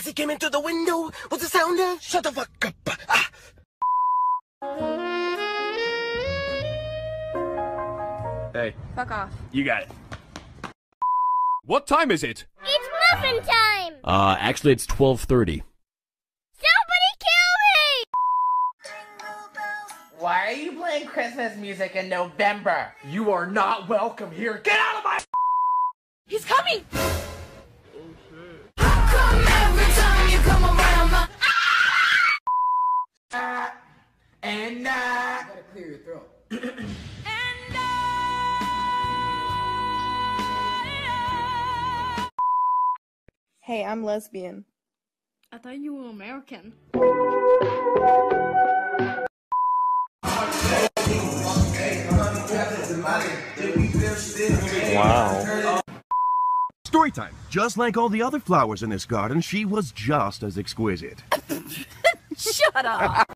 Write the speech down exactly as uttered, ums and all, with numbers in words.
As he came in through the window, was the sound of shut the fuck up. Ah. Hey. Fuck off. You got it. What time is it? It's muffin time! Uh, actually it's twelve thirty. Somebody kill me! Why are you playing Christmas music in November? You are not welcome here. Get out of my— He's coming! How come every time you come around my— uh, And, uh... You gotta clear your throat. Hey, I'm lesbian. I thought you were American. Wow. Story time. Just like all the other flowers in this garden, she was just as exquisite. Shut up!